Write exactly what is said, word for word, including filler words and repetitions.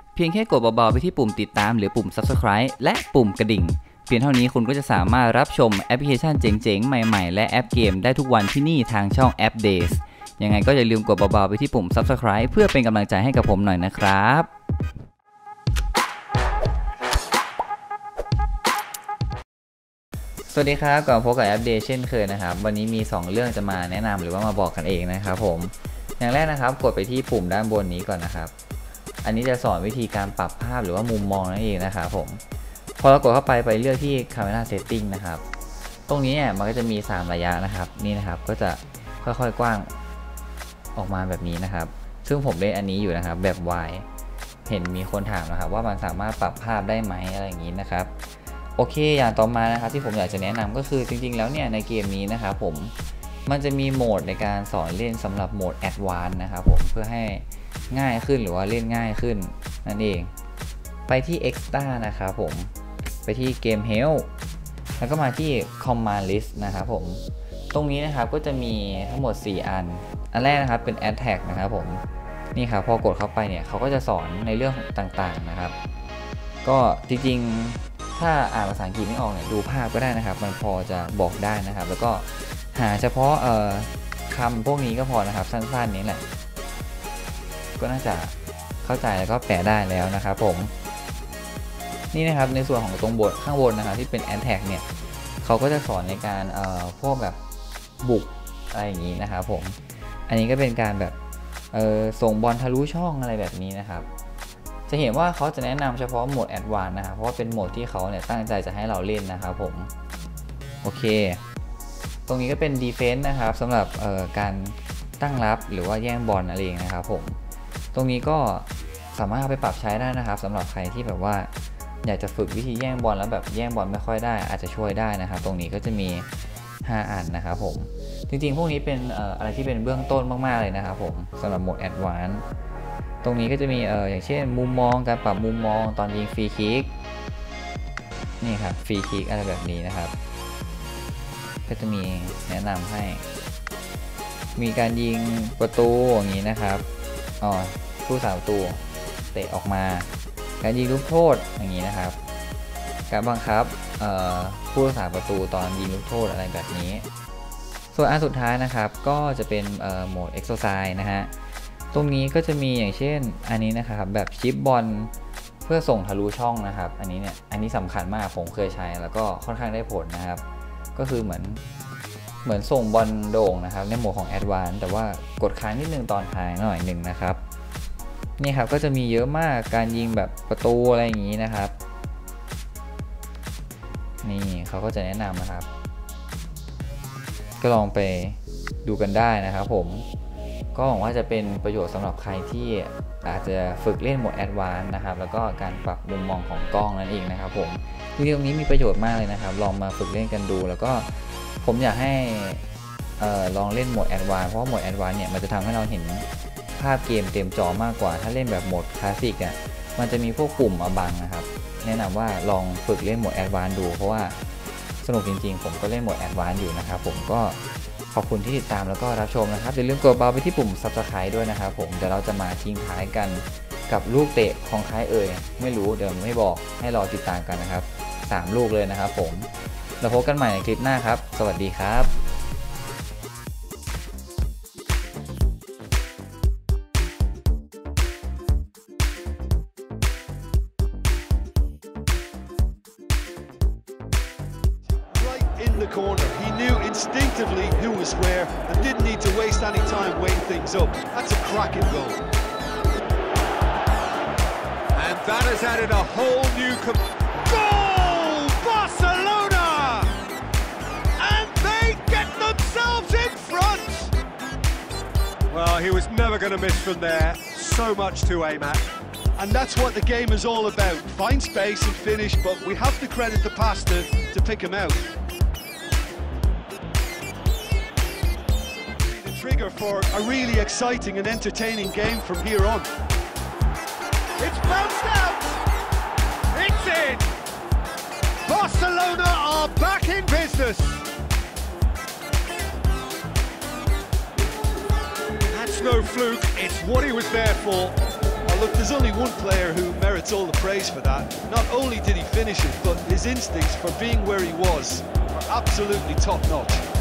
เพียงแค่กดเบาๆไปที่ปุ่มติดตามหรือปุ่ม ซับสไครบ์ และปุ่มกระดิ่งเพียงเท่านี้คุณก็จะสามารถรับชมแอปพลิเคชันเจ๋งๆใหม่ๆและแอปเกมได้ทุกวันที่นี่ทางช่องแอป Days ยังไงก็อย่าลืมกดเบาๆไปที่ปุ่ม ซับสไครบ์ เพื่อเป็นกำลังใจให้กับผมหน่อยนะครับสวัสดีครับก่อนพบกับแอป Days เช่นเคยนะครับวันนี้มีสองเรื่องจะมาแนะนำหรือว่ามาบอกกันเองนะครับผมอย่างแรกนะครับกดไปที่ปุ่มด้านบนนี้ก่อนนะครับอันนี้จะสอนวิธีการปรับภาพหรือว่ามุมมองนั่นเองนะครับผมพอเรากดเข้าไปไปเลือกที่ Camera Setting นะครับตรงนี้เนี่ยมันก็จะมีสามระยะนะครับนี่นะครับก็จะค่อยๆกว้างออกมาแบบนี้นะครับซึ่งผมเล่นอันนี้อยู่นะครับแบบ Y เห็นมีคนถามนะครับว่ามันสามารถปรับภาพได้ไหมอะไรอย่างนี้นะครับโอเคอย่างต่อมานะครับที่ผมอยากจะแนะนำก็คือจริงๆแล้วเนี่ยในเกมนี้นะครับผมมันจะมีโหมดในการสอนเล่นสำหรับโหมด Advanced นะครับผมเพื่อให้ง่ายขึ้นหรือว่าเล่นง่ายขึ้นนั่นเองไปที่ Extra นะครับผมไปที่ Game Help แล้วก็มาที่ Command List นะครับผมตรงนี้นะครับก็จะมีทั้งหมดสี่อันอันแรกนะครับเป็น Attack นะครับผมนี่ครับพอกดเข้าไปเนี่ยเขาก็จะสอนในเรื่องต่างๆนะครับก็จริงๆถ้าอ่านภาษาอังกฤษไม่ออกเนี่ยดูภาพก็ได้นะครับมันพอจะบอกได้นะครับแล้วก็หาเฉพาะเอ่อคำพวกนี้ก็พอนะครับสั้นๆนี้แหละก็น่าจะเข้าใจแล้วก็แปลได้แล้วนะครับผมนี่นะครับในส่วนของตรงบทข้างบนนะครับที่เป็น Attack เนี่ยเขาก็จะสอนในการเอ่อพวกแบบบุกอะไรอย่างนี้นะครับผมอันนี้ก็เป็นการแบบเอ่อส่งบอลทะลุช่องอะไรแบบนี้นะครับจะเห็นว่าเขาจะแนะนำเฉพาะโหมด Advanced นะครับเพราะว่าเป็นโหมดที่เขาเนี่ยตั้งใจจะให้เราเล่นนะครับผมโอเคตรงนี้ก็เป็น Defense นะครับสำหรับเอ่อการตั้งรับหรือว่าแย่งบอลอะไรเองนะครับผมตรงนี้ก็สามารถเอาไปปรับใช้ได้นะครับสำหรับใครที่แบบว่าอยากจะฝึกวิธีแย่งบอลแล้วแบบแย่งบอลไม่ค่อยได้อาจจะช่วยได้นะครับตรงนี้ก็จะมีห้าอันนะครับผมจริงๆพวกนี้เป็นเอ่ออะไรที่เป็นเบื้องต้นมากๆเลยนะครับผมสำหรับโหมด Advanced ตรงนี้ก็จะมีเอ่ออย่างเช่นมุมมองการปรับมุมมองตอนยิงฟรีคิกนี่ครับฟรีคิกอะไรแบบนี้นะครับก็จะมีแนะนำให้มีการยิงประตูอย่างนี้นะครับอ๋อผู้สาประตูเตะออกมาการยิงลูกโทษอย่างนี้นะครับการบังคับผู้รักษาประตูตอนยิงลูกโทษอะไรแบบนี้ส่วนอันสุดท้ายนะครับก็จะเป็นโหมด Exercise นะฮะตรงนี้ก็จะมีอย่างเช่นอันนี้นะครับแบบชิปบอลเพื่อส่งทะลุช่องนะครับอันนี้เนี่ยอันนี้สำคัญมากผมเคยใช้แล้วก็ค่อนข้างได้ผลนะครับก็คือเหมือนเหมือนส่งบอลโด่งนะครับในโหมดของ Advanced แต่ว่ากดค้างนิดนึงตอนท้ายหน่อยหนึ่งนะครับนี่ครับก็จะมีเยอะมากการยิงแบบประตูอะไรอย่างนี้นะครับนี่เขาก็จะแนะนำนะครับก็ลองไปดูกันได้นะครับผมก็หวังว่าจะเป็นประโยชน์สำหรับใครที่อาจจะฝึกเล่นโหมด Advanced นะครับแล้วก็การปรับมุมมองของกล้องนั่นเองนะครับผมจริงๆตรงนี้มีประโยชน์มากเลยนะครับลองมาฝึกเล่นกันดูแล้วก็ผมอยากให้เอ่อลองเล่นโหมด Advanced เพราะว่าโหมด Advanced เนี่ยมันจะทำให้เราเห็นภาพเกมเต็มจอมากกว่าถ้าเล่นแบบโหมดคลาสสิกอ่ะมันจะมีพวกปุ่มมาบังนะครับแนะนำว่าลองฝึกเล่นโหมด Advanced ดูเพราะว่าสนุกจริงๆผมก็เล่นโหมด Advanced อยู่นะครับผมก็ขอบคุณที่ติดตามแล้วก็รับชมนะครับอย่าลืมกดเบาไปที่ปุ่ม ซับสไครบ์ ด้วยนะครับผมเดี๋ยวเราจะมาทิ้งท้ายกันกับลูกเตะของใครเอ่ยไม่รู้เดี๋ยวไม่บอกให้รอติดตามกันนะครับสามลูกเลยนะครับผมเราพบกันใหม่ในคลิปหน้าครับสวัสดีครับ In the corner, he knew instinctively who was where and didn't need to waste any time weighing things up. That's a cracking goal. And that has added a whole new com goal! Barcelona! And they get themselves in front! Well, he was never going to miss from there. So much to aim at. And that's what the game is all about. Find space and finish, but we have to credit the passer to pick him out. Trigger for a really exciting and entertaining game from here on. It's bounced out! It's in! Barcelona are back in business! That's no fluke, it's what he was there for. Oh, look, there's only one player who merits all the praise for that. Not only did he finish it, but his instincts for being where he was are absolutely top-notch.